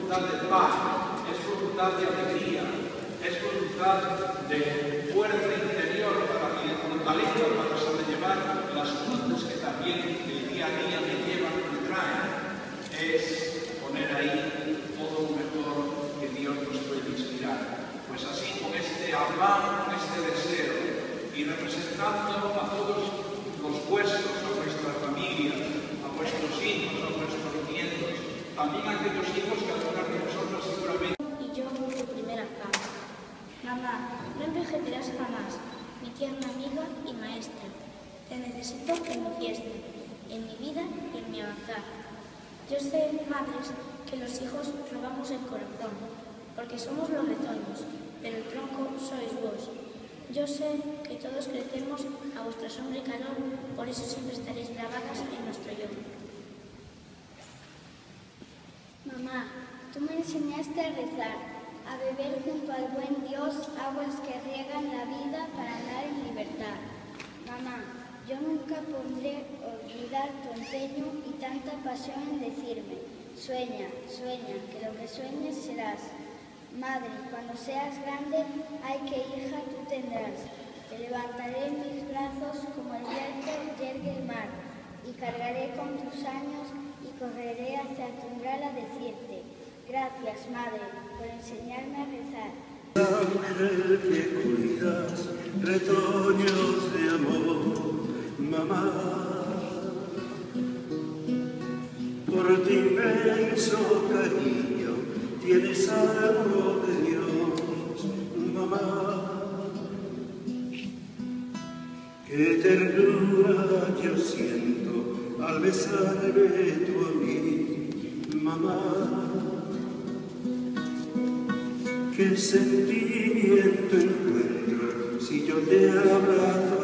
voluntad de paz, es voluntad de alegría, es voluntad de fuerza interior para que fortaleza para sobrellevar las luchas que también el día a día me llevan y me traen. Es poner ahí todo lo mejor que Dios nos puede inspirar. Pues así, con este afán, con este deseo, y representando a todos los vuestros, a vuestras familias, a vuestros hijos, a vuestros nietos, también a aquellos hijos que algunas de vosotros seguramente... Y yo tu primera cama. Mamá, no envejecerás jamás, mi tierna amiga y maestra. Te necesito en mi fiesta, en mi vida y en mi avanzar. Yo sé, madres, que los hijos robamos el corazón, porque somos los retoños, pero el tronco sois vos. Yo sé que todos crecemos a vuestra sombra y calor, por eso siempre estaréis grabadas en nuestro yo. Mamá, tú me enseñaste a rezar, a beber junto al buen Dios aguas que riegan la vida para andar en libertad. Mamá, yo nunca podré olvidar tu empeño y tanta pasión en decirme, sueña, sueña, que lo que sueñes serás. Madre, cuando seas grande, ay que hija tú tendrás. Te levantaré en mis brazos como el viento yergue el mar, y cargaré con tus años y correré hacia tu umbral a decirte, gracias, madre, por enseñarme a rezar. Ángel que cuidas, retoños de amor, mamá, por tu inmenso cariño tienes algo de Dios, mamá. Qué ternura yo siento al besarme tú a mí, mamá. Qué sentimiento encuentro si yo te abrazo